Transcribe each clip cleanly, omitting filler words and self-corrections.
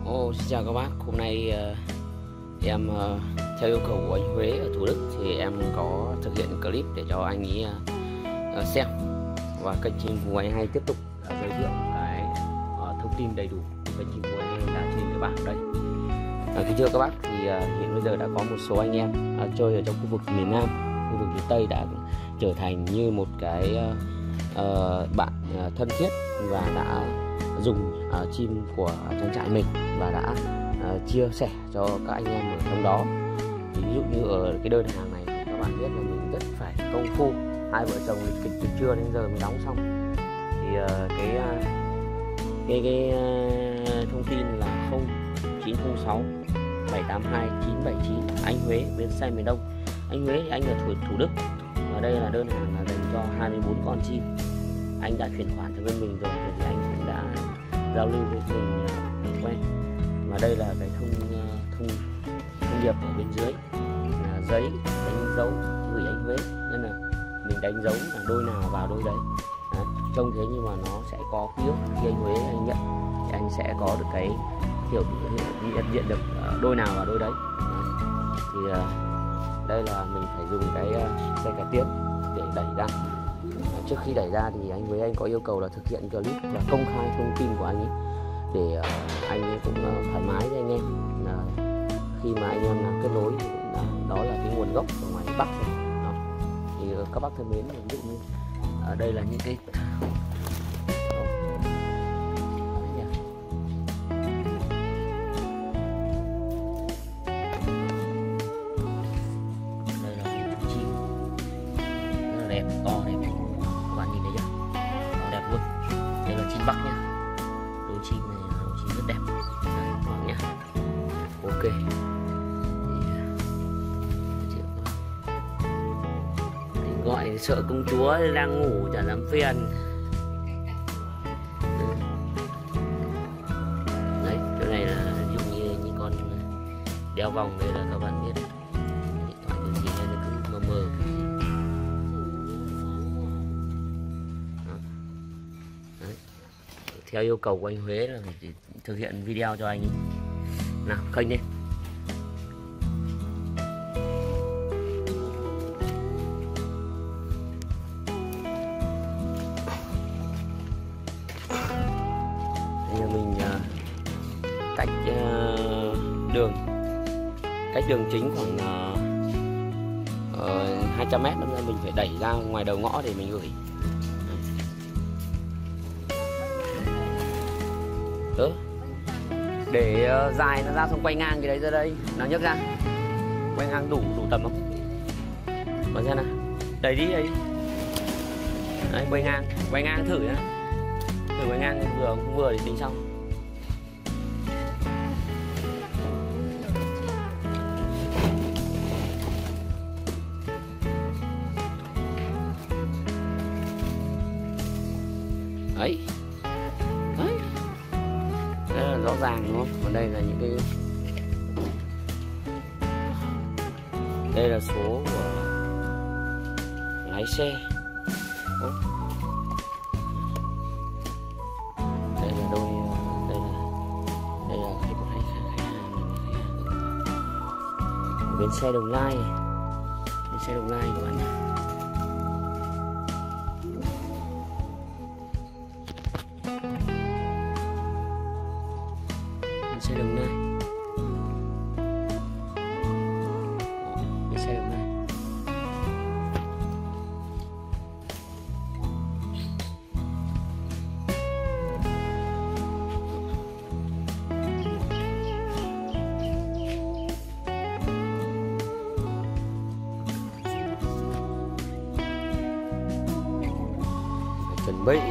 Xin chào các bác. Hôm nay em theo yêu cầu của anh Huế ở Thủ Đức thì em có thực hiện clip để cho anh ấy xem, và kênh chim Vùng Anh Hay tiếp tục giới thiệu cái thông tin đầy đủ của kênh chim Vùng Anh Hay là trên các bác đây. Kính thưa các bác, thì hiện bây giờ đã có một số anh em chơi ở trong khu vực miền Nam, khu vực miền Tây đã trở thành như một cái bạn thân thiết và đã dùng chim của trang trại mình và đã chia sẻ cho các anh em ở trong đó. Thì ví dụ như ở cái đơn hàng này thì các bạn biết là mình rất phải công phu, hai vợ chồng lịch kịch từ trưa đến giờ mới đóng xong. Thì cái thông tin là 0906 782 979 anh Huế, bến xe miền Đông. Anh Huế thì anh ở Thủ Đức, và đây là đơn hàng là dành cho 24 con chim. Anh đã chuyển khoản cho bên mình rồi thì anh cũng đã giao lưu với mình quen. Và đây là cái thông điệp ở bên dưới là giấy đánh dấu gửi anh Huế, nên là mình đánh dấu là đôi nào vào đôi đấy. Trông thế nhưng mà nó sẽ có ký ức, khi anh Huế anh nhận thì anh sẽ có được cái hiểu nhận diện được đôi nào vào đôi đấy. Thì đây là mình phải dùng cái xe cải tiến để đẩy ra. Trước khi đẩy ra thì anh Huế anh có yêu cầu là thực hiện clip và công khai thông tin của anh ấy, để anh ấy cũng thoải mái với anh em. Khi mà anh em làm kết nối thì đó là cái nguồn gốc ở ngoài Bắc rồi. Đó. Thì các bác thân mến, ví dụ như ở đây là những cái đẹp, to đẹp, các bạn nhìn thấy chưa? To đẹp luôn. Đây là chim Bắc nhá. Đôi chim này là đôi chim rất đẹp. Đấy, các bạn nhá. Ok. Thì gọi sợ công chúa đang ngủ chả dám phiền. Đấy, chỗ này là ví dụ như những con đeo vòng đây là các bạn biết. Điện thoại cái gì nó cứ mờ mờ. Theo yêu cầu của anh Huế là phải thực hiện video cho anh ấy. Nào, kênh lên. Đây là mình cách đường chính khoảng 200 m, nên mình phải đẩy ra ngoài đầu ngõ để mình gửi. Để dài nó ra, xong quay ngang cái đấy ra đây, nó nhấc ra, quay ngang đủ tầm không? Còn xem nào, đẩy đi. Đấy, quay ngang thử nhá, thử quay ngang vừa thì tính xong. Đấy. Rất là rõ ràng đúng không? Còn đây là những cái, đây là số của lái xe. Đây là đôi, đây là cái khách hàng bến xe Đồng Nai, các bạn nhé. Xe Đồng Nai, xe Đồng Nai. Phải chuẩn bị.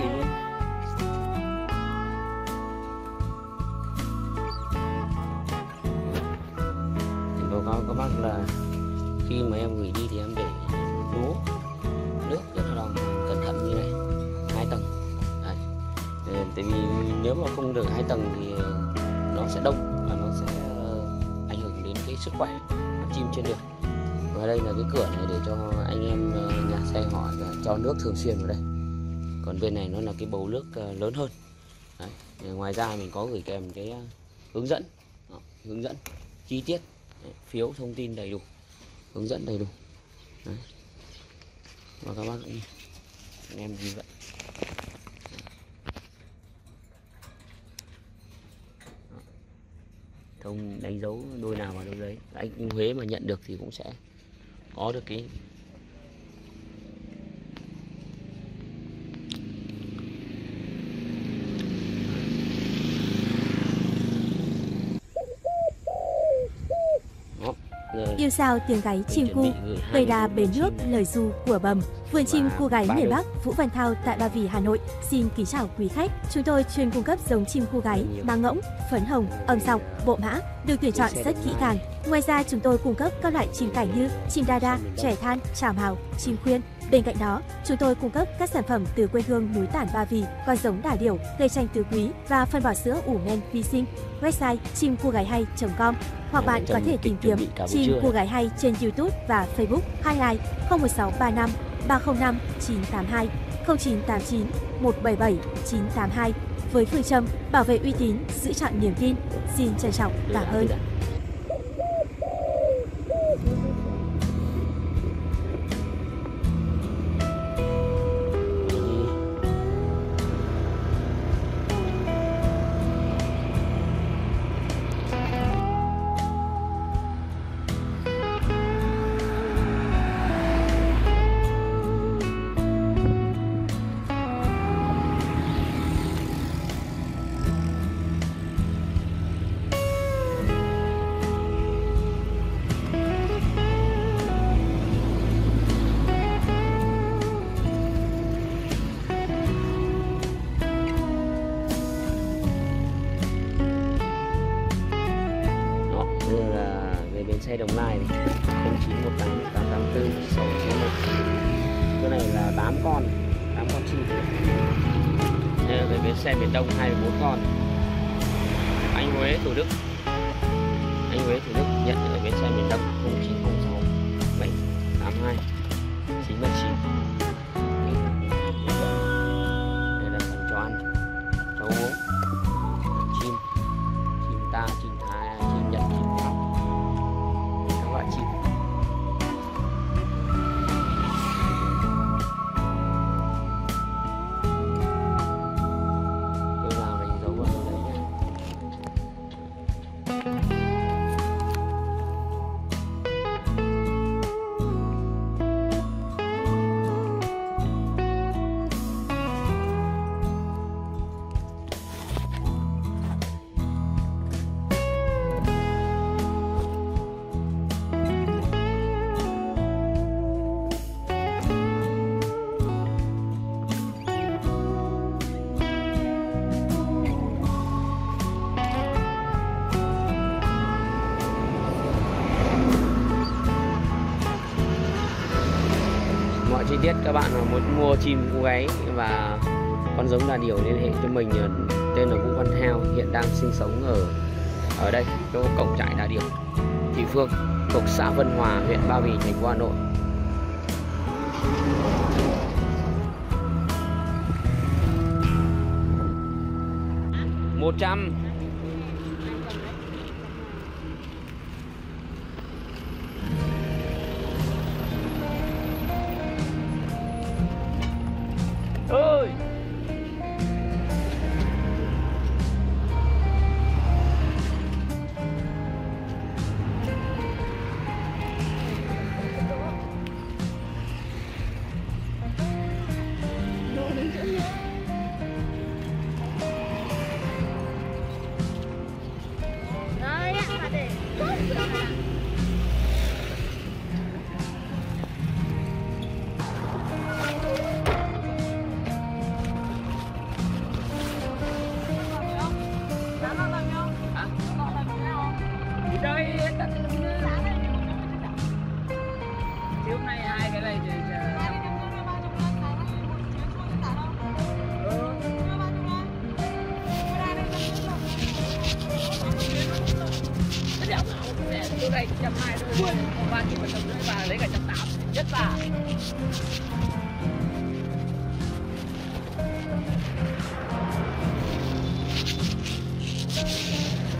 Báo cáo các bác là khi mà em gửi đi thì em để đũa nước rất là lòng cẩn thận như này, 2 tầng. Đấy. Tại vì nếu mà không được 2 tầng thì nó sẽ đông và nó sẽ ảnh hưởng đến cái sức khỏe của chim trên đường. Và đây là cái cửa này để cho anh em nhà xe họ cho nước thường xuyên vào đây. Còn bên này nó là cái bầu nước lớn hơn. Đấy. Ngoài ra mình có gửi kèm cái hướng dẫn. Đó, hướng dẫn chi tiết. Đấy, phiếu thông tin đầy đủ, hướng dẫn đầy đủ. Đấy. Và các bác anh em như vậy. Đó. Thông đánh dấu đôi nào vào đôi đấy. Anh Huế mà nhận được thì cũng sẽ có được cái Yêu sao tiếng gáy chim cu, cây đà bến nước lời du của bầm. Vườn chim cu gáy miền Bắc, Vũ Văn Thao tại Ba Vì, Hà Nội. Xin kính chào quý khách. Chúng tôi chuyên cung cấp giống chim cu gáy, mang ngỗng, phấn hồng, âm sọc, bộ mã, được tuyển chọn rất kỹ càng. Ngoài ra chúng tôi cung cấp các loại chim cảnh như chim đa đa, trẻ than, trảo hào, chim khuyên. Bên cạnh đó, chúng tôi cung cấp các sản phẩm từ quê hương núi Tản Ba Vì, con giống đà điểu, cây chanh tứ quý và phân bò sữa ủ men vi sinh. Website chimcugáyhay.com hoặc bạn có thể tìm kiếm chim cu gáy hay trên YouTube và Facebook. Hotline 01635 305 982 0989 177 982 với phương châm bảo vệ uy tín, giữ chọn niềm tin. Xin trân trọng cảm ơn. Xe Đồng Nai này 0918 884 691. Cái này là 8 con chim. Đây là về bến xe miền Đông 24 con. Anh Huế Thủ Đức nhận ở bến xe miền Đông 0906 782 979. Đây là phần cho ăn, cho uống, chim ta, chim Thái, chim Nhật, chim Pháp, các loại chim. Đôi nào đánh dấu vào đôi đấy nhé. Mọi chi tiết các bạn muốn mua chim cu gáy và con giống đà điểu liên hệ cho mình. Tên là Vũ Văn Thao, hiện đang sinh sống ở đây, chỗ cổng trại đà điểu Thủy Phương, thuộc xã Vân Hòa, huyện Ba Vì, thành phố Hà Nội. 100. Ơi. Hôm nay hai cái này thì tôi đây 120 thôi, 3 nghìn 150 và lấy cả 180 nhất là.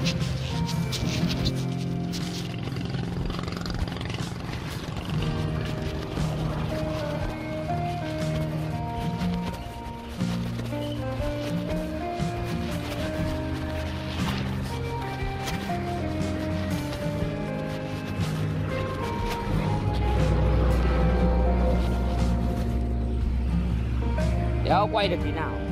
Đéo quay được tí nào.